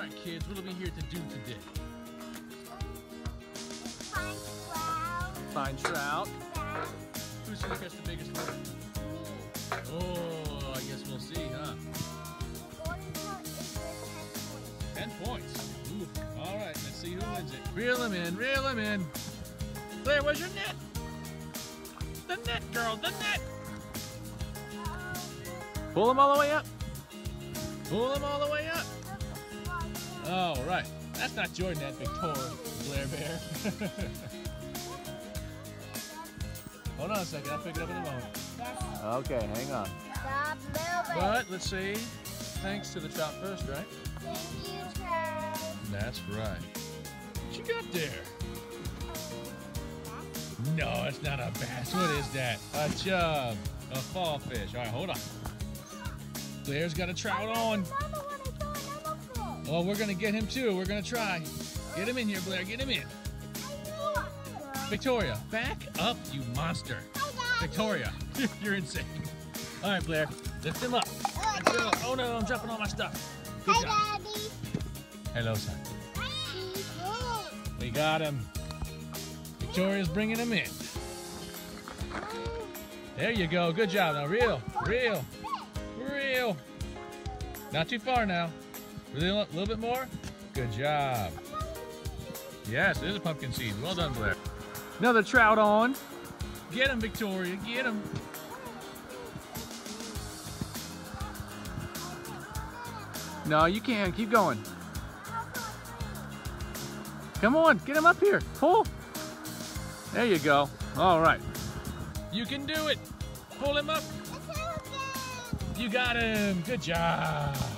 right, kids, what are we here to do today? Find trout. Who's gonna catch the biggest one? Oh, I guess we'll see, huh? 10 points. Ooh, all right, let's see who wins it. Reel him in, reel him in. Blair, where's your net? The net, girl, the net. Pull him all the way up. Pull him all the way up. All right, that's not your net, Victoria, Blair Bear. Hold on a second, I'll pick it up in a moment. Okay, hang on. Stop moving. But let's see. Thanks to the trout first, right? Thank you, Charles. That's right. What you got there? No, it's not a bass. What is that? A chub. A fall fish. All right, hold on. Blair's got a trout on. Oh, we're going to get him too. We're going to try. Get him in here, Blair. Get him in. Victoria, back up, you monster. Victoria, you're insane. All right, Blair, lift him up. Lift him up. Oh no, I'm dropping all my stuff. Good job. Hi, Daddy. Hello, son. We got him. Victoria's bringing him in. There you go. Good job. Now reel, reel, reel. Not too far now. A little bit more. Good job. Yes, there's a pumpkin seed. Well done, Blair. Another trout on. Get him, Victoria. Get him. No, you can't. Keep going. Come on. Get him up here. Pull. There you go. All right. You can do it. Pull him up. You got him. Good job.